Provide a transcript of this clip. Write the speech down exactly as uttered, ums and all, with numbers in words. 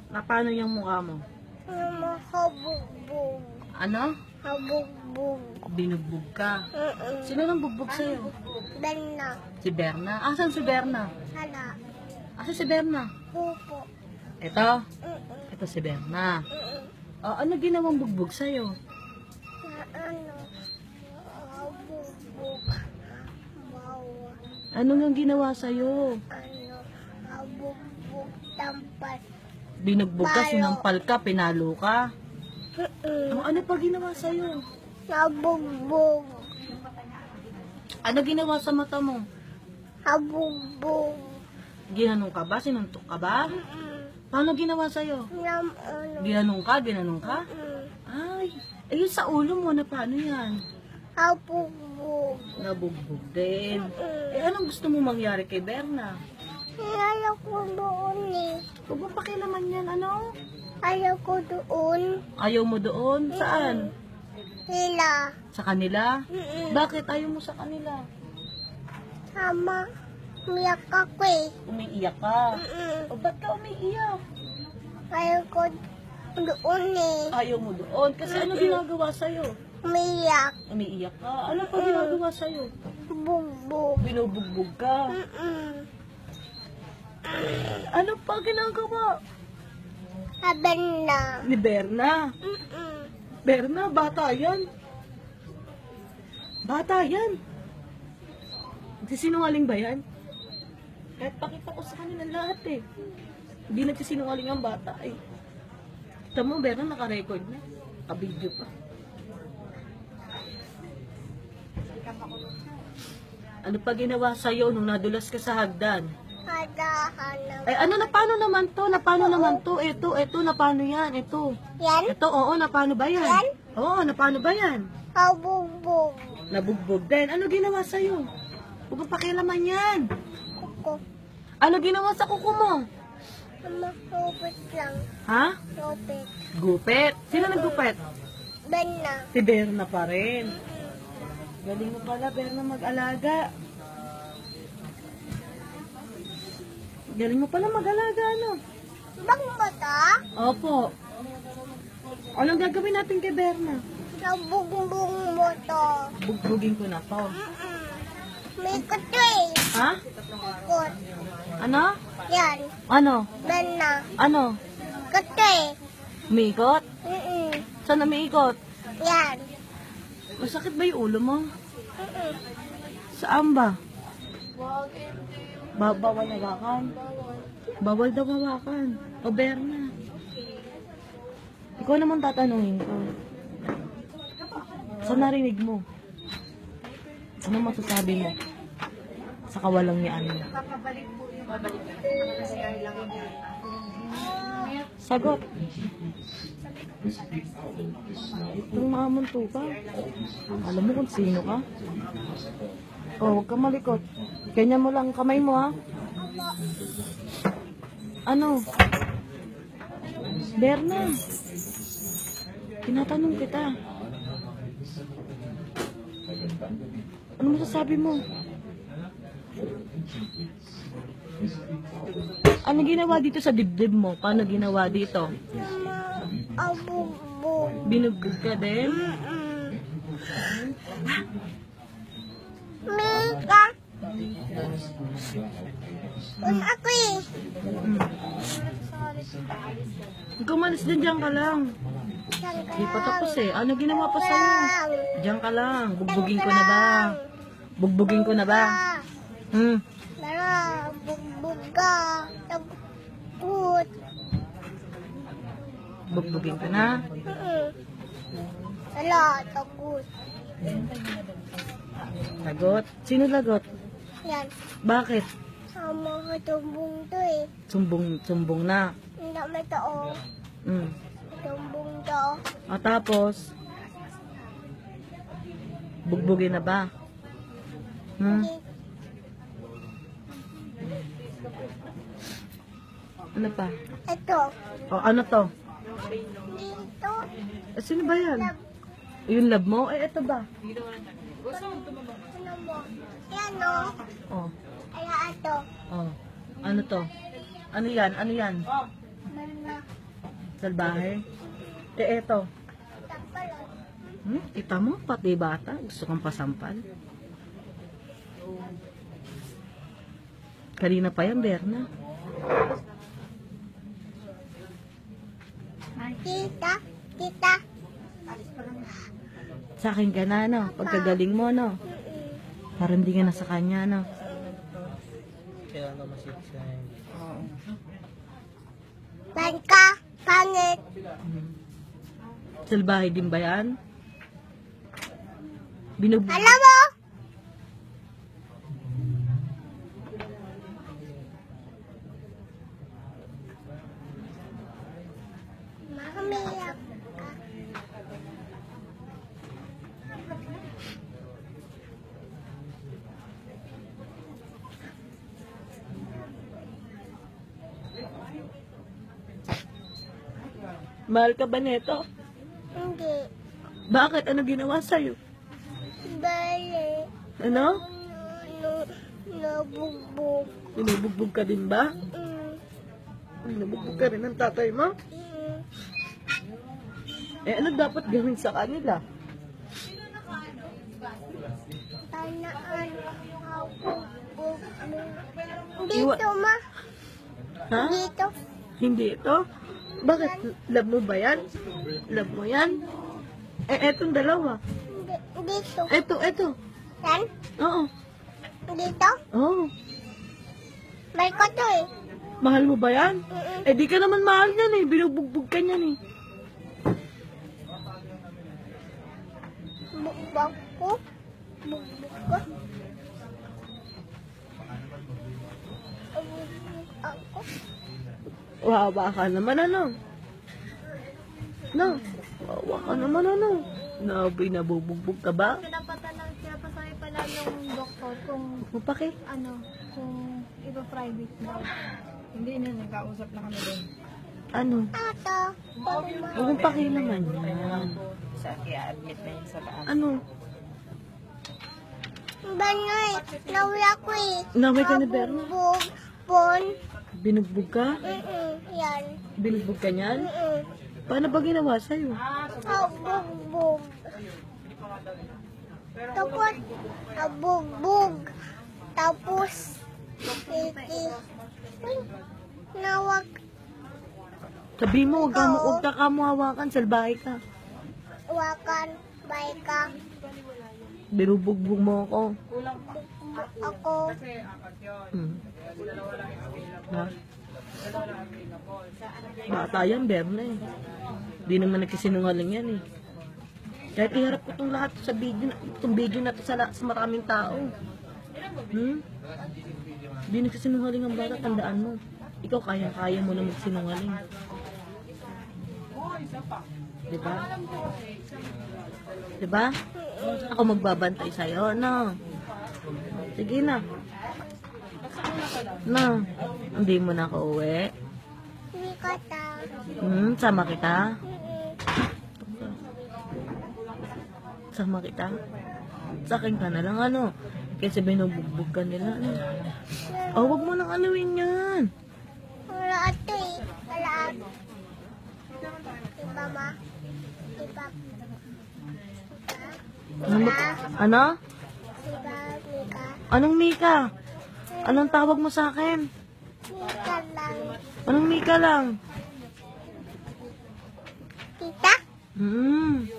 Na paano yung mukha mo? Mahabugbog. Ano? Habugbog. Binugbog ka. Mm-mm. Sino nang bugbog sa'yo? Berna. Si Berna. Asan si Berna? Hala. Asan si Berna? Pupo. Ito. Mm-mm. Ito si Berna. Mm-mm. Oh, ano ginawang bugbog sa'yo? Na ano? Habugbog. Bawa. Ano nang ginawa sa'yo? Ano? Habugbog. Tampas. Binugbog ka, Palo. sinampal ka, pinalo ka. Mm-mm. Oh, ano pa ginawa sa'yo? Habugbog. Ano ginawa sa mata mo? Habugbog. Ginanong ka ba? Sinuntok ka ba? Mm-mm. Paano ginawa sa'yo? Nam ano? Ginanong ka? Ginanong ka? Mm-mm. Ay, ayun sa ulo mo, na paano yan? Habugbog. Nabugbog din. Mm-mm. Eh, anong gusto mo mangyari kay Berna? Ayaw ko doon eh. Huwag mo pakialaman yan, ano? Ayaw ko doon. Ayaw mo doon? Saan? Hila. Sa kanila? Mm-mm. Bakit ayaw mo sa kanila? Sama. Miyak ako eh. Umiiyak ka. Mm-mm. O, ba't ka umiiyak? Ayaw ko doon eh. Ayaw mo doon. Kasi ano ginagawa sa'yo? Miyak. Umiiyak ka. Ano pa ginagawa sa'yo? Bugbog. Binubugbog ka. Mm-mm. Ano pa ginagawa? Sabi na. Ni Berna. Mm-mm. Berna, bata yan. Bata yan. Nagsisinungaling ba yan? Kahit pakita ko sa kanila lahat eh. Hindi nagsisinungaling ang bata eh. Kita mo, Berna, naka-record na. Naka-video pa. Ano pa ginawa sa'yo nung nadulas ka sa hagdan? Hadahan Ay, ano na paano naman to? Na paano naman to? Ito, ito, na paano yan? Ito. yan. Ito, oo, na paano ba yan? Yan? Oo, na paano ba yan? Habugbog. Nabugbog din. Ano ginawa sa'yo? Huwag mong pakialaman yan. Kuko. Ano ginawa sa kuko mo? Ama, robot lang. Ha? Robot. Gupit. Sino naggupit? Ben na. Si Berna pa rin. Galing mo pala, Berna, mag-alaga. Galing mo pala mag-alaga, ano? Bang bata? Opo. Anong gagawin natin kay Berna? Nabugbog mo to. Bugbugin ko na to. Mm-mm. May kuto eh. Ha? Kot. Ano? Yan. Ano? Ben na. Ano? Kuto eh. Umiikot? Mm-mm. Saan umiikot? Yan. Masakit ba yung ulo mo? Mm-mm. Saan ba? Ba bawal hawakan? Bawal daw hawakan. O Berna. Ikaw naman tatanungin ko. Saan narinig mo? Ano masasabi mo? Sa kawalang niya ano? Sagot. Itong mamunto ka. Alam mo kung sino ka? Oh, huwag ka malikot. Ganyan mo lang kamay mo, ha? Ano? Berna. Tinatanong kita. Ano masasabi mo? Ano ginawa dito sa dibdib mo? Paano ginawa dito? Nama abugbog. Binugbog ka din? Mm-mm. Mika. Kung ako eh. Hmm. Ikaw malis din, dyan ka lang. Diyan ka Di pa lang. tapos eh. Ano ginawa pa sa'yo? Lang. Diyan ka lang. Bugbugin ko na ba? Bugbugin ko na ba? Hmm. Tara, bugbog ka. Tagut. Bugbugin ko na. Mm-mm. Tala, tagut. Lagot. Sino lagot? Yan. Bakit? Sama ka tumbong to eh. Sumbong, sumbong na. Hindi may tao. Hmm. Tumbong to. At tapos, bugbugin na ba? Hmm? Ano pa? Ito. O, ano to? Dito. Eh, sino ba yan? Lab. Yung love mo? Eh, ito ba? Ano mo? Yan o. Oh, Kaya ito. oh. Ano to? Ano yan? Ano yan? Mana. Salbahe. Eh, eto. Tapos, Hmm? Kita mo, pati bata. Gusto kang pasampal. Kanina pa yan, Berna. tita, tita. Sa akin ka na, no? Pagkagaling mo, no? Parang hindi ka na sa kanya, no? Kailangan masip siya. Oo. Bangka, pangit. Salbahe din ba yan? Binub... Alam mo? Mamiyak ka. Mahal ka ba neto? Hindi. Bakit? Ano ginawa sa'yo? Bale. Ano? No, nabugbog. Binubugbog ka din ba? Mm, Binubugbog ka rin ng tatay mo? mm. Eh, ano dapat gawin sa kanila? Tanaan ako. Bug- Iwa- Dito, ma. Ha? Dito. Hindi ito? Bakit? Love mo ba yan? Love mo yan? Eh, etong dalawa. Di- Dito. Eto, eto. Yan? Oo. Dito? Oo. May ko to eh. Mahal mo ba yan? Mm-mm. Eh, di ka naman mahal yan eh. Binubugbog ka niyan eh. Bugbog ko. Bugbog ko. Bugbog ako. Wawa ka naman ano? No? Wawa ka naman ano? No, binabubugbog ka ba? Pinapatanong, pinapasakay pala yung doktor kung Mapaki. ano, kung iba private daw. Hindi na, nagkausap na kami doon. Ano? Tato. Huwag mong pakilaman yan. Sa i-admit na yun sa taas. Ano? Banoy. Nawala ko eh. Naway ka ni Berna? Bugbog. Pon. Binugbog ka? Mm-mm. Yan. Binugbog ka niyan? Mm-mm. Paano ba ginawa sa'yo? Ah, bugbog. Tapos, ah, bugbog. Tapos, iki. Uy, nawag. Sabi mo, huwag ka, huwag ka kamuhawakan, salbahe ka. Wakan. Bay ka. Binubugbog mo ako. Ako. Hmm. Ha? Bata yan, Berna eh. Di naman nagsisinungaling yan eh. Kahit iharap ko itong lahat sa video, itong video na to sa, la- sa maraming tao. Hmm? Di nagsisinungaling ang bata, tandaan mo. Ikaw kaya-kaya mo na magsinungaling. Diba? Diba? Ako magbabantay sa'yo, no? Sige na. No. Hindi mo na ako uwi. Hindi ka ta. Hmm, sama kita. Mm-mm. Sama kita. Sa akin ka na lang, ano? Kasi binubugbog ka nila, ano? Oh, wag mo nang anuin yan. Wala ito eh. Wala ito. Diba ma? Diba? Ano? Ano? Diba, Mika? Anong Mika? Anong tawag mo sa akin? Mika lang. Anong Mika lang? Tita? Hmm.